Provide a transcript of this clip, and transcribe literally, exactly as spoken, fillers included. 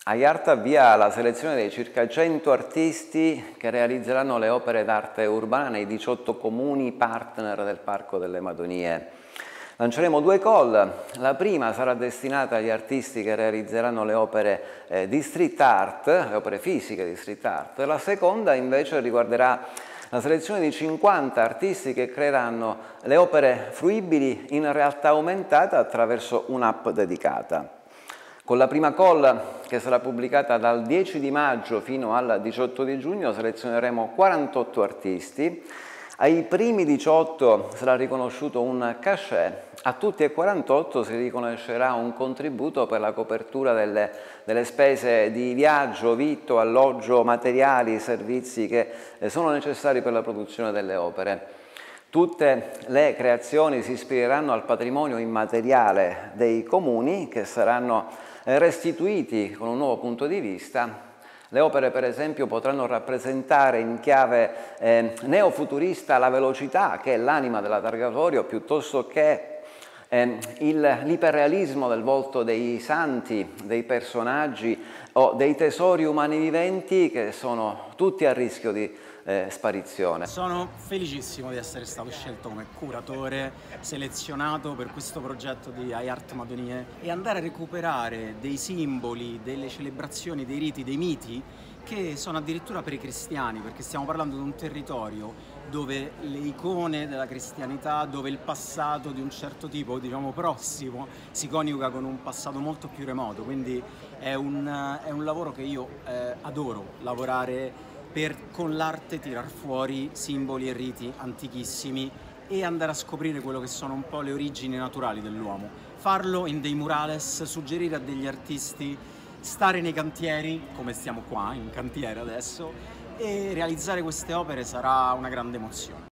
AIART avvia la selezione dei circa cento artisti che realizzeranno le opere d'arte urbana nei diciotto comuni partner del Parco delle Madonie. Lanceremo due call, la prima sarà destinata agli artisti che realizzeranno le opere eh, di street art, le opere fisiche di street art, la seconda invece riguarderà la selezione di cinquanta artisti che creeranno le opere fruibili in realtà aumentata attraverso un'app dedicata. Con la prima call, che sarà pubblicata dal dieci di maggio fino al diciotto di giugno, selezioneremo quarantotto artisti. Ai primi diciotto sarà riconosciuto un cachet, a tutti e quarantotto si riconoscerà un contributo per la copertura delle, delle spese di viaggio, vitto, alloggio, materiali, servizi che sono necessari per la produzione delle opere. Tutte le creazioni si ispireranno al patrimonio immateriale dei comuni, che saranno restituiti con un nuovo punto di vista. Le opere, per esempio, potranno rappresentare in chiave eh, neofuturista la velocità, che è l'anima della Targa, piuttosto che eh, l'iperrealismo del volto dei santi, dei personaggi o dei tesori umani viventi, che sono tutti a rischio di eh, sparizione. Sono felicissimo di essere stato scelto come curatore, selezionato per questo progetto di AIART Madonie, e andare a recuperare dei simboli, delle celebrazioni, dei riti, dei miti che sono addirittura per i cristiani, perché stiamo parlando di un territorio dove le icone della cristianità, dove il passato di un certo tipo, diciamo prossimo, si coniuga con un passato molto più remoto, quindi è un, è un lavoro che io eh, adoro, lavorare per con l'arte tirar fuori simboli e riti antichissimi e andare a scoprire quello che sono un po' le origini naturali dell'uomo. Farlo in dei murales, suggerire a degli artisti, stare nei cantieri, come stiamo qua in cantiere adesso, e realizzare queste opere sarà una grande emozione.